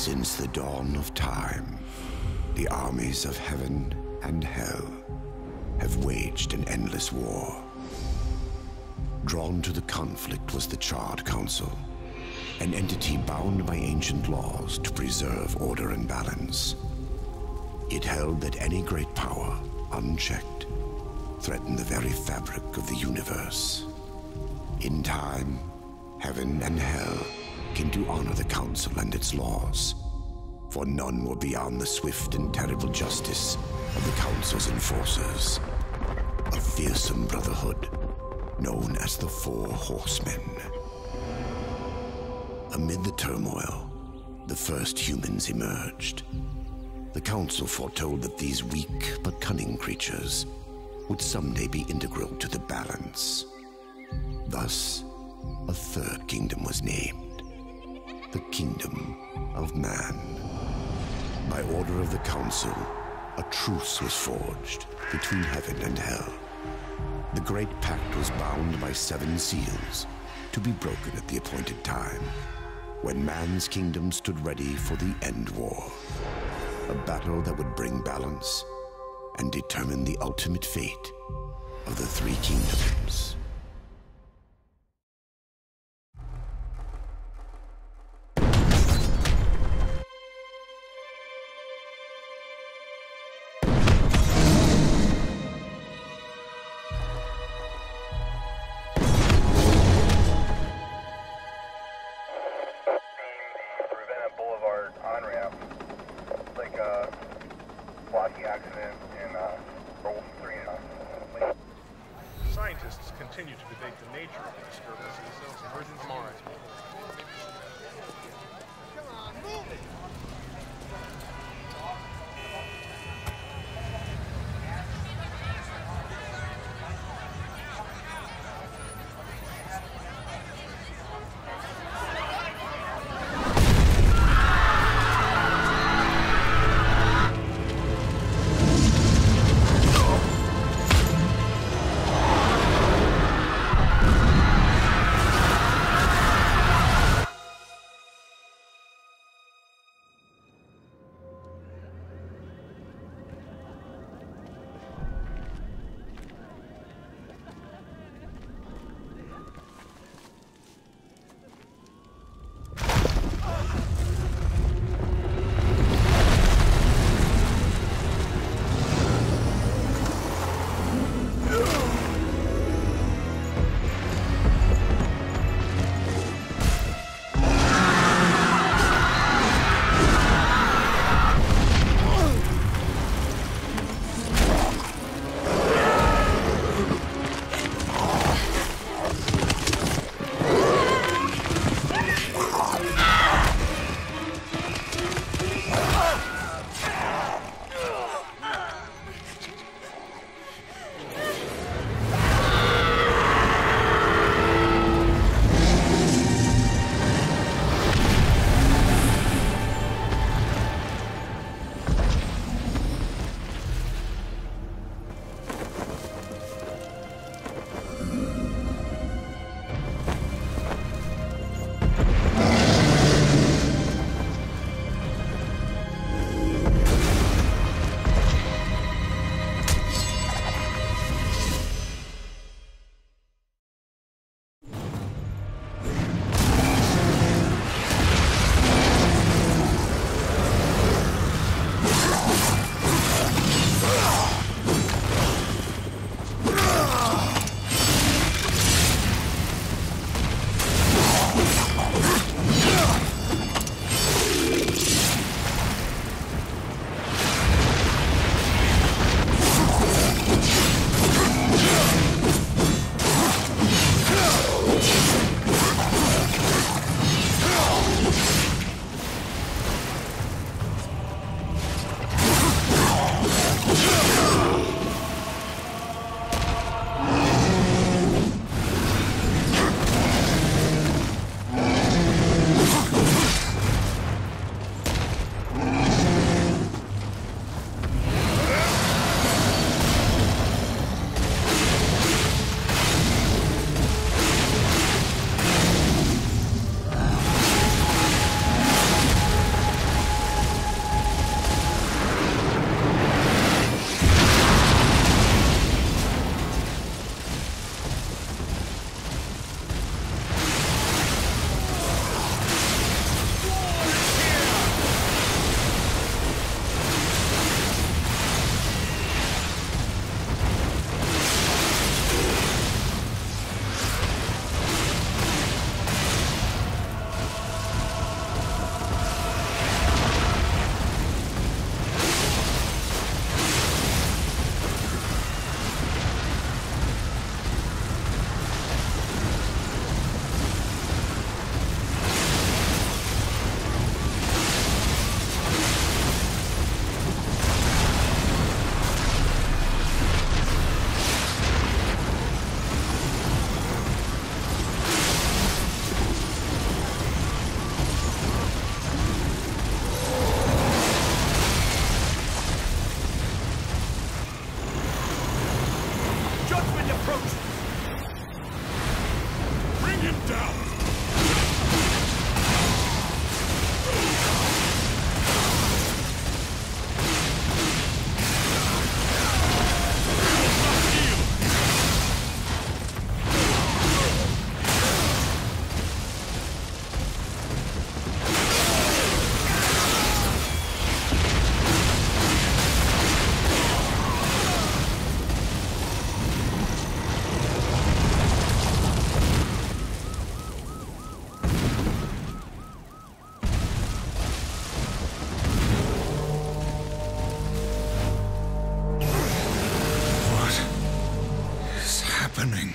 Since the dawn of time, the armies of heaven and hell have waged an endless war. Drawn to the conflict was the Charred Council, an entity bound by ancient laws to preserve order and balance. It held that any great power, unchecked, threatened the very fabric of the universe. In time, heaven and hell came to honor the Council and its laws, for none were beyond the swift and terrible justice of the Council's enforcers, a fearsome brotherhood known as the Four Horsemen. Amid the turmoil, the first humans emerged. The Council foretold that these weak but cunning creatures would someday be integral to the balance. Thus, a third kingdom was named, the Kingdom of Man. By order of the Council, a truce was forged between heaven and hell. The Great Pact was bound by 7 seals to be broken at the appointed time, when man's kingdom stood ready for the End War, a battle that would bring balance and determine the ultimate fate of the 3 kingdoms. On-ramp, like a blocky accident in Roll 3. Scientists continue to debate the nature of the disturbances. Emergency Mars. Come on, move it! approaching! Bring him down! Happening.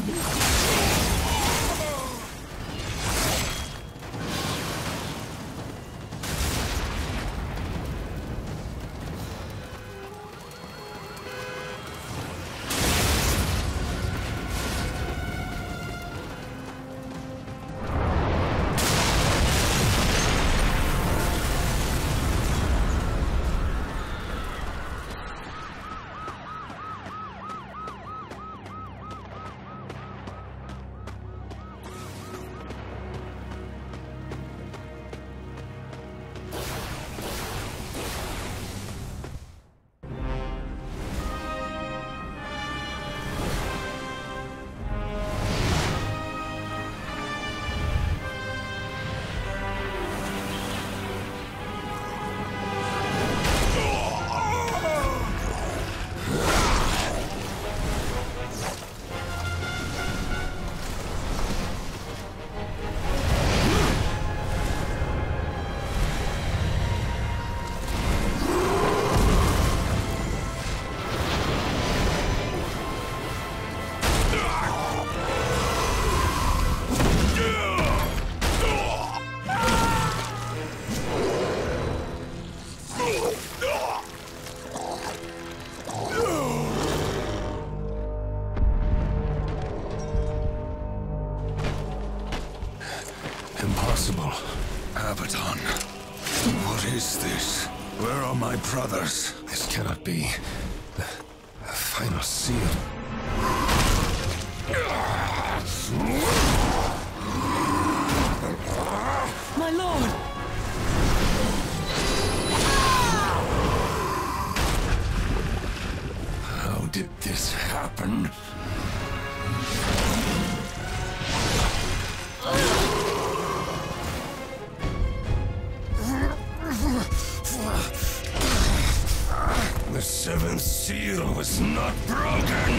Impossible. Abaddon. What is this? Where are my brothers? This cannot be. The final seal. My lord! How did this happen? The seventh seal was not broken!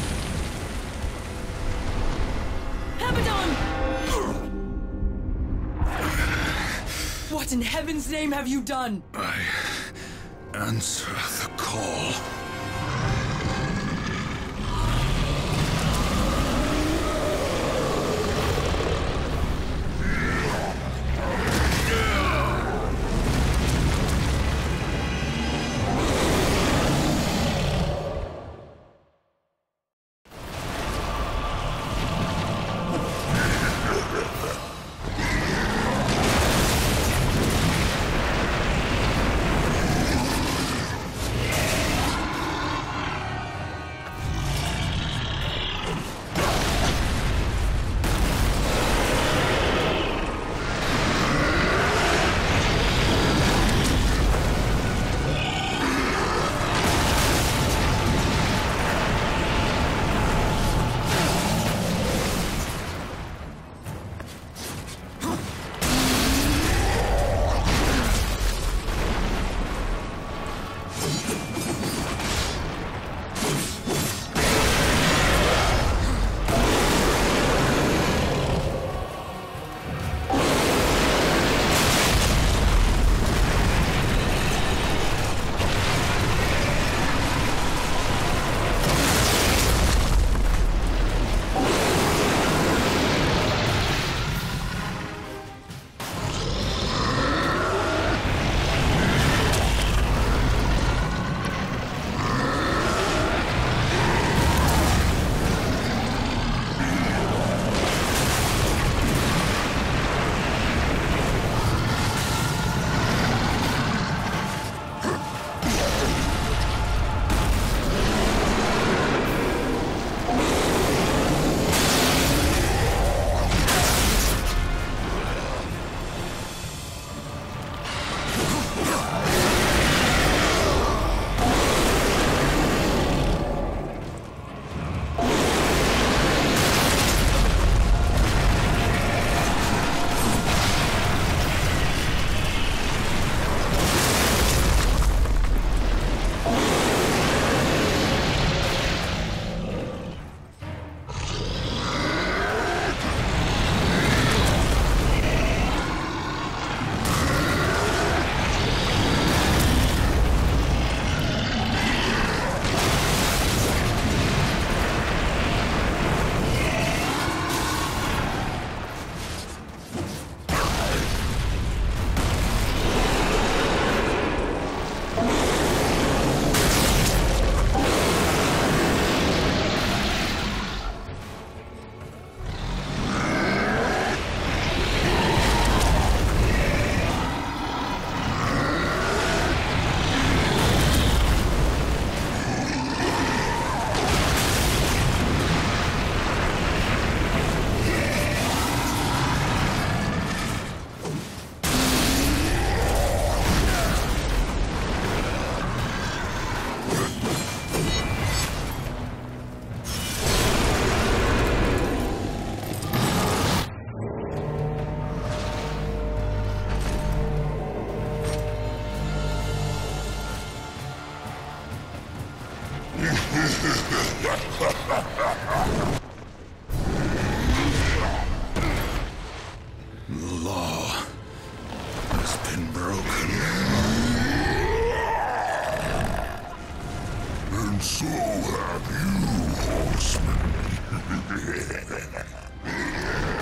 Abaddon! What in heaven's name have you done? I answer the call. The law has been broken. And so have you, horseman.